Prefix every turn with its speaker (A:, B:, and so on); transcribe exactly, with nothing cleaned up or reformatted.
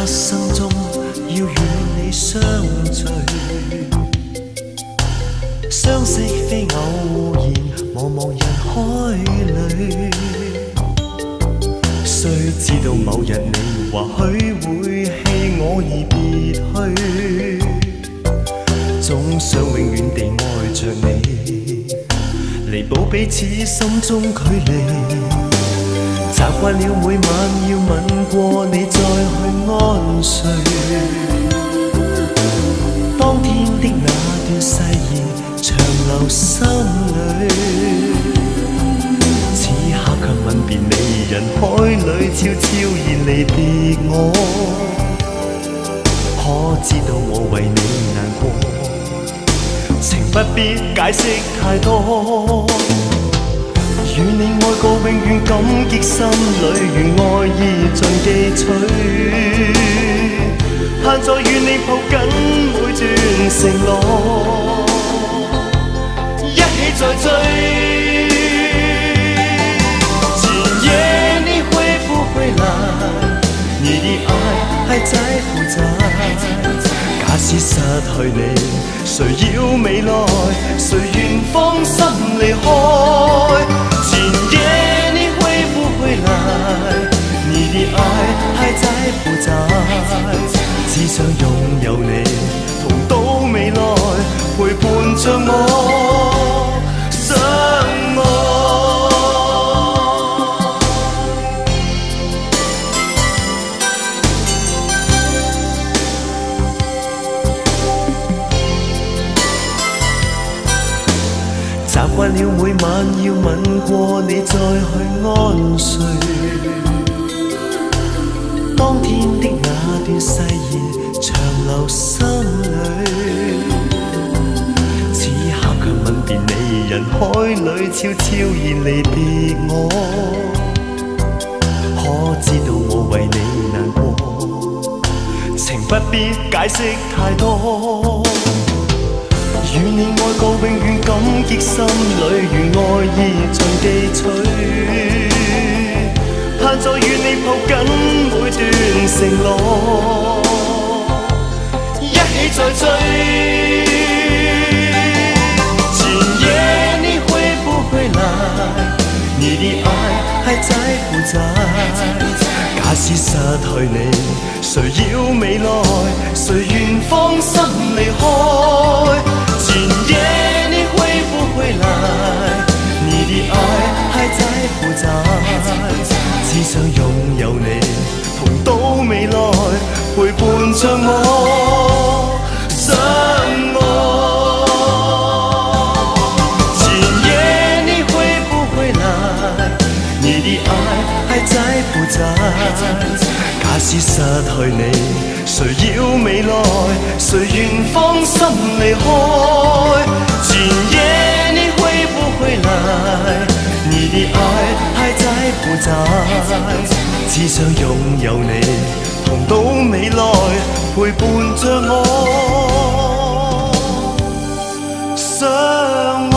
A: 生中要與你相聚，相識非偶然，茫茫人海裏。雖知道某日你或許會棄我而別去，總想永遠地愛着你，彌補彼此心中距離。習慣了每晚要吻過你再去安睡，當天的那段誓言長留心裏，此刻卻吻別你，人海裏悄悄然離別我。可知道我為你難過，情不必解釋太多。與你愛過永遠感激心裏，如愛意盡記取，盼再與你抱緊每段承諾，一起再追。今夜你會不會來？你的愛還在不在？假使失去你，誰要未來？誰願放心離開？今夜你會不會來？你的愛還在不在？只想擁有你，同到未來，陪伴着我相愛。習慣了每晚要吻過你再去安睡，當天的那段誓言長留心裏，此刻卻吻別你，人海裏悄悄然離別我。可知道我為你難過，情不必解釋太多。與你愛過永遠感激心裏，如愛意盡記取，盼再與你抱緊每段承諾，一起再追。今夜你會不會來？你的愛還在不在？假使失去你，誰要未來？誰願放心離開？今夜你會不會來？你的愛還在不在？只想擁有你，同到未來，陪伴着我相愛。今夜你會不會來？你的愛還在不在？假使失去你，誰要未來？誰願放心離開？今夜你會不會來？你的愛還在不在？只想擁有你，同到未來，陪伴着我相